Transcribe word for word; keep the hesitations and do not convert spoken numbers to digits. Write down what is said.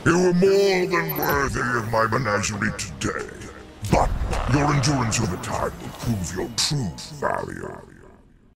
You were more than worthy of my menagerie today, but your endurance over time will prove your true value.